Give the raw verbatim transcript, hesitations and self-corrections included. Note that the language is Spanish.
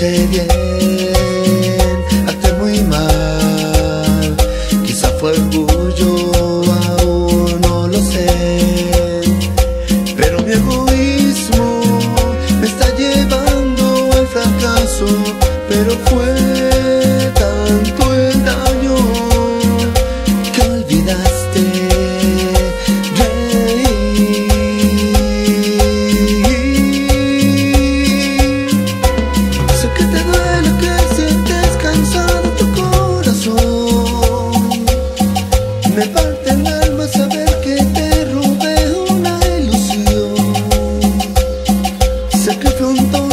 hice bien, actué muy mal, quizá fue orgullo, aún no lo sé, pero mi egoísmo me está llevando al fracaso, pero fue tanto el daño que olvidaste reír. Sé que te duele, que sientes cansado tu corazón, me parte el alma saber que te robé una ilusión. Sé que fue un